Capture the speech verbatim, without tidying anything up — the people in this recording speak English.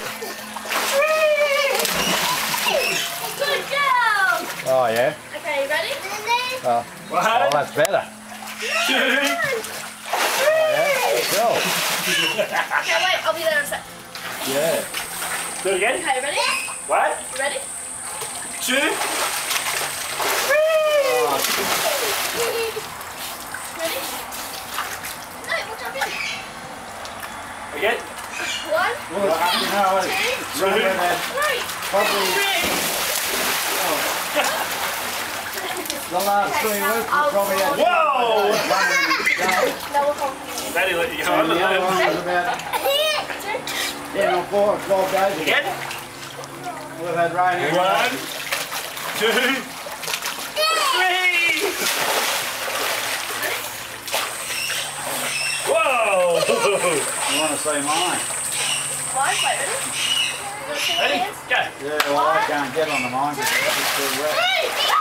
Good girl! Oh, yeah? Okay, you ready? Oh, One, oh that's better. two, Oh, yeah? Go. Okay, wait, I'll be there in a sec. Yeah. do it again. Okay, ready? One, You ready? two, Oh, Ready? No, we'll jump in. again. One, well, you know, it's remember that three. probably the last three weeks we probably had Whoa! one in a day, No, we'll come. Daddy let you go and on the other one the was about Two. ten or four or twelve days ago. Again. We've had rain every One, day. two, three. Whoa! You want to see mine? One, wait, ready? You wanna see my Ready? hands? Go. Yeah, well I can't get on the mine because it's too wet. Three.